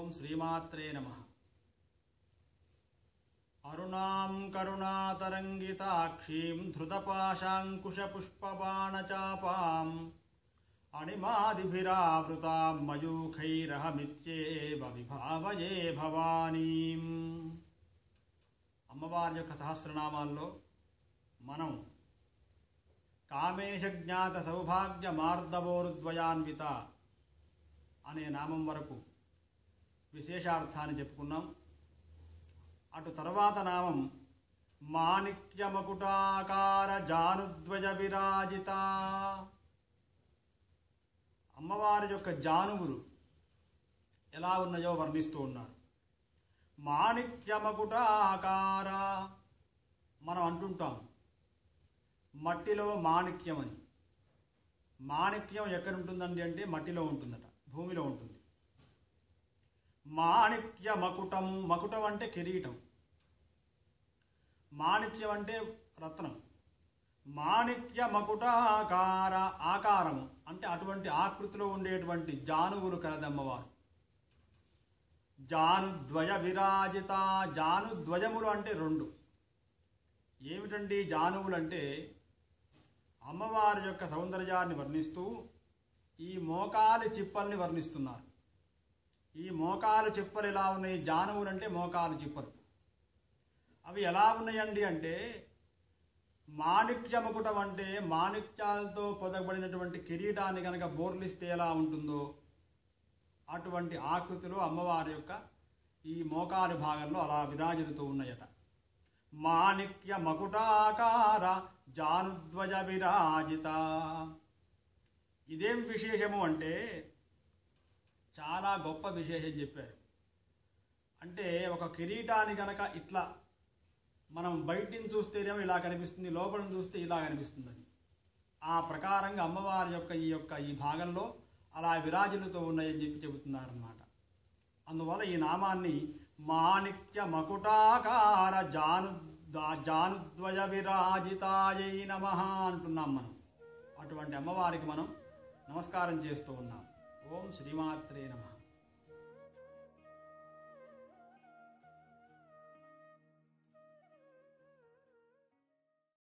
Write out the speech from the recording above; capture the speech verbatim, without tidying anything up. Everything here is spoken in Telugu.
ఓం శ్రీమాత్రే నమః. అరుణాం కరుణాతరంగితాక్షీం ధృతపాశాంకుశపుష్పబాణచాపాం అణిమాదిభిరావృతాం మయూఖైరహమిత్యేవ విభావయే భవానీం. అమ్మవారి యొక్క సహస్రనామాల్లో మనం కామేశ జ్ఞాత సౌభాగ్య మార్దవోరుద్వయాన్విత అనే నామం వరకు విశేషార్థాన్ని చెప్పుకున్నాం. అటు తర్వాత నామం మాణిక్యమకుటాకార జానుద్వయ విరాజిత. అమ్మవారి యొక్క జానువులు ఎలా ఉన్నాయో వర్ణిస్తూ ఉన్నారు. మాణిక్యమకుటాకార, మనం అంటుంటాం మట్టిలో మాణిక్యం అని. మాణిక్యం ఎక్కడ ఉంటుందండి అంటే మట్టిలో ఉంటుందట, భూమిలో ఉంటుంది. మాణిక్య మకుటము, మకుటం అంటే కిరీటం, మాణిక్యం అంటే రత్నం. మాణిక్య మకుటాకార, ఆకారము అంటే అటువంటి ఆకృతిలో ఉండేటువంటి జానువులు కలదమ్మవారు. జానుద్వయ విరాజిత, జానుద్వయములు అంటే రెండు. ఏమిటండి జానువులు అంటే? అమ్మవారి యొక్క సౌందర్యాన్ని వర్ణిస్తూ ఈ మోకాలి చిప్పల్ని వర్ణిస్తున్నారు. ఈ మోకాలు చిప్పలు ఎలా ఉన్నాయి? జానువులు అంటే మోకాలు చిప్పలు. అవి ఎలా ఉన్నాయండి అంటే మాణిక్య మకుటం అంటే మాణిక్యాలతో పొదగబడినటువంటి కిరీటాన్ని కనుక బోర్లిస్తే ఎలా ఉంటుందో అటువంటి ఆకృతిలో అమ్మవారి యొక్క ఈ మోకాలు భాగంలో అలా విరాజిల్లుతూ ఉన్నాయట. మాణిక్య మకుటాకార జానుద్వయ విరాజిత. ఇదేం విశేషము అంటే చాలా గొప్ప విశేషం చెప్పారు. అంటే ఒక కిరీటాన్ని కనుక ఇట్లా మనం బయటిని చూస్తేనేమో ఇలా కనిపిస్తుంది, లోపల చూస్తే ఇలా కనిపిస్తుంది. అది ఆ ప్రకారంగా అమ్మవారి యొక్క ఈ యొక్క ఈ భాగంలో అలా విరాజిల్లుతూ ఉన్నాయని చెప్పి చెబుతున్నారన్నమాట. అందువల్ల ఈ నామాన్ని మాణిక్య మకుటాకార జాను జానుద్వయ విరాజితాయై నమః అంటున్నాం మనం. అటువంటి అమ్మవారికి మనం నమస్కారం చేస్తూ ఉన్నాం. ఓం శ్రీమాత్రే నమః.